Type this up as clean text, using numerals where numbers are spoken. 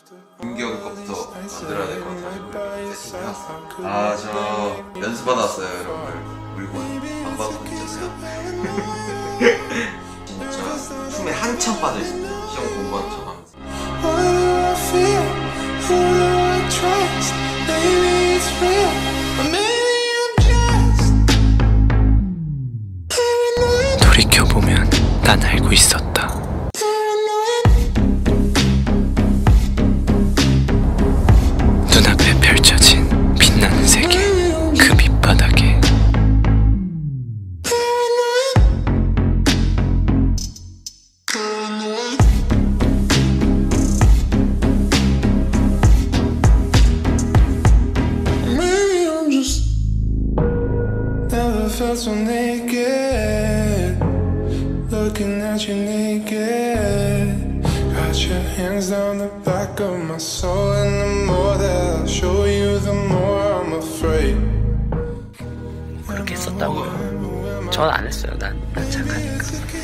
김기현 거부터 만들어야 될 것 같아가지고 세팅해왔어요. 아, 저 연습하다 왔어요, 여러분들. 물건 방방곡 있잖아요. 진짜 춤에 한참 빠져있습니다. 시험 공부하는 척 하면서. 돌이켜보면 난 알고 있었다. 눈앞에 펼쳐진 빛나는 세계, 그 밑바닥에 felt so naked, looking at you naked. Got your hands down the back of my soul, and the more that I show you, the more I'm afraid. 그렇게 했었다고요? 전 안 했어요. 난 착하니까.